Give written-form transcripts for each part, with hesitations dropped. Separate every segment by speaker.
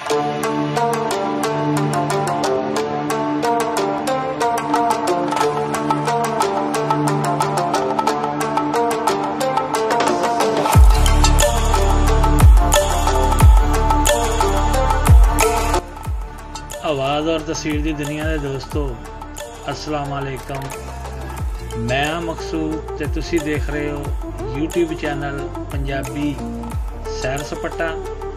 Speaker 1: आवाज़ और तस्वीर की दुनिया के दोस्तों अस्सलाम वालेकुम। मैं हाँ मकसूद ते तुसी देख रहे हो यूट्यूब चैनल पंजाबी सैर सपाटा।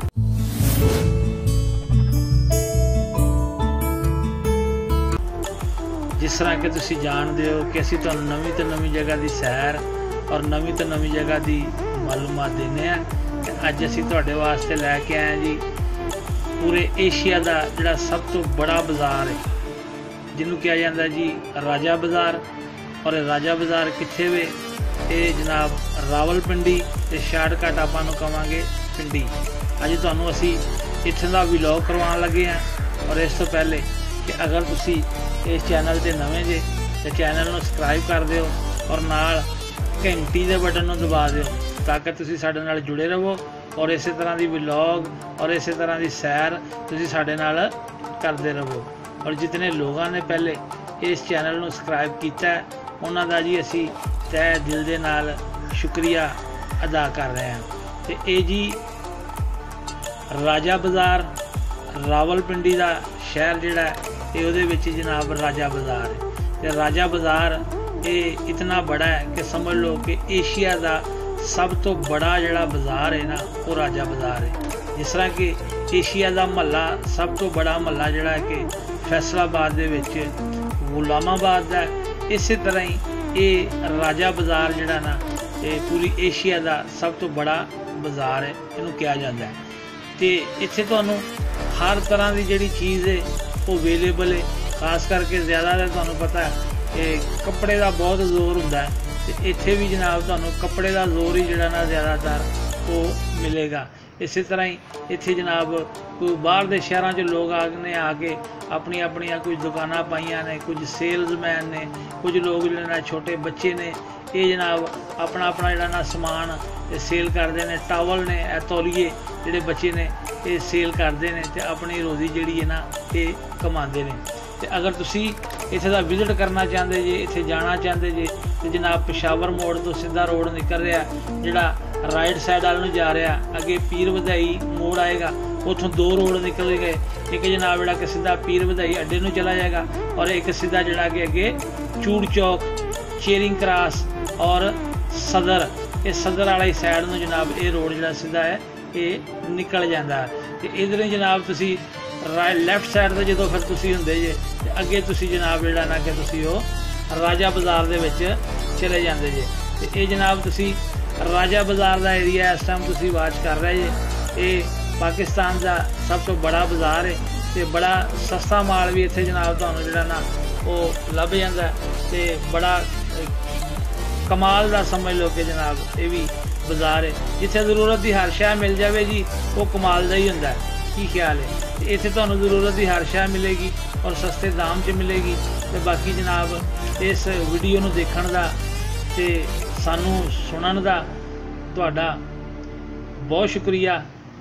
Speaker 1: जिस तरह के तुसी जानते हो कि असी तुहानू नवीं तो नवीं जगह की सैर और नवीं तो नवीं जगह की मालूमात देने हैं। अज असी तुहाडे वास्ते लैके आए जी पूरे एशिया का जिहड़ा सब तो बड़ा बाज़ार है जिन्हों कहा जाता है जी राजा बाज़ार। और राजा बाज़ार कित्थे वे? ये जनाब रावलपिंडी ते शार्टकट आपां नूं कहांगे पिंडी। अज तुहानूं असी इत्थों दा व्लॉग करवाउण लगे हैं। और इस तो पहले कि अगर तुसी इस चैनल ते नवें जे तो चैनल नूं सबसक्राइब कर दिओ और नाल घंटी दे बटन नूं दबा दिओ ताकि तुसी साडे नाल जुड़े रहो और इस तरह की व्लॉग और इस तरह की सैर तुसी साडे नाल करते रहो। और जितने लोगों ने पहले इस चैनल नूं सबसक्राइब किया उन्हां दा जी असी तह दिल दे नाल शुक्रिया अदा कर रहे हैं। तो ये जी राजा बाज़ार रावलपिंडी का शहर जिहड़ा है उहदे विच जनाब राजा बाज़ार है। तो राजा बाज़ार ये इतना बड़ा है कि समझ लो कि एशिया का सब तो बड़ा जिहड़ा बाज़ार है ना वो राजा बाज़ार है। जिस तरह कि एशिया का महला सब तो बड़ा महला जिहड़ा है कि फैसलाबाद दे विच गुलामाबाद का, इस तरह ही ये राजा बाज़ार जिहड़ा ना ये पूरी एशिया का सब तो बड़ा बाज़ार है इनू कहा जाता है। तो इत्थे तुहानूं हर तरह की जिहड़ी चीज़ है वो अवेलेबल है। खास करके ज़्यादा तो तुहानूं पता है कि कपड़े का बहुत जोर हुंदा है। तो इत्थे भी जनाब तुहानूं कपड़े का जोर ही जिहड़ा ना ज़्यादातर वो मिलेगा। इस तरह ही इत्थे जनाब कोई बाहर के शहरों च लोग आने आके अपनी अपनिया कुछ दुकानां पाइयां ने, कुछ सेल्समैन ने, कुछ लोग जिहड़े ना छोटे बच्चे ने ये जनाब अपना अपना जिहड़ा ना समान सेल करते हैं। टावल ने तौलीए जिहड़े बच्चे ने ये सेल करते हैं तो अपनी रोज़ी जिहड़ी है ना ये कमाते हैं। तो अगर तुसी इत्थे दा विजिट करना चाहते जे, इत्थे जाना चाहते जे तो जनाब पेशावर मोड़ तो सीधा रोड निकल रहा जिहड़ा राइट साइड वाल नूं जा रहा, अगे पीर वधाई मोड़ आएगा, उतों दो रोड निकल गए। एक जनाब जिहड़ा कि सीधा पीर वधाई अड्डे नूं चला जाएगा और एक सीधा जिहड़ा कि अगे चूड़ चौक, चेरिंग क्रॉस और सदर, ये सदर वाली साइड नूं जनाब ये रोड जिहड़ा सीधा है ये निकल जाता है। तो इधर जनाब तुसी लैफ्ट साइड से जो फिर तुसी हुंदे जे अगे तुसी जनाब जिहड़ा ना कि तुसी वो राजा बाज़ार दे विच चले जाते जे। तो ये जनाब तुसी राजा बाज़ार का एरिया इस टाइम तुसी वाच कर रहे जे। ये पाकिस्तान का सब तो बड़ा बाज़ार है तो बड़ा सस्ता माल भी इत्थे जनाब तुहानूं जिहड़ा ना वो लभ जांदा है। तो बड़ा कमाल का समझ लो कि जनाब ये भी बाज़ार है जिथे जरूरत की हर शै मिल जाए जी वो कमाल का ही हुंदा है। की ख्याल है? इत्थे तुहानूं जरूरत की हर शै मिलेगी और सस्ते दाम च मिलेगी। तो बाकी जनाब इस वीडियो नूं देखण दा ते सानू सुनन दा तुहाडा बहुत शुक्रिया।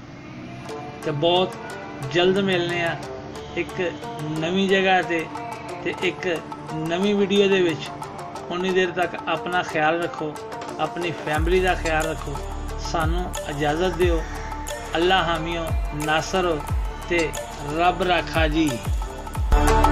Speaker 1: तो बहुत जल्द मिलने आ एक नवीं जगह ते एक नवीं वीडियो दे विच। उन्नी देर तक अपना ख्याल रखो, अपनी फैमिली का ख्याल रखो। सानू इजाज़त दिओ। अल्लाह हामियो नासर हो ते रब राखा जी।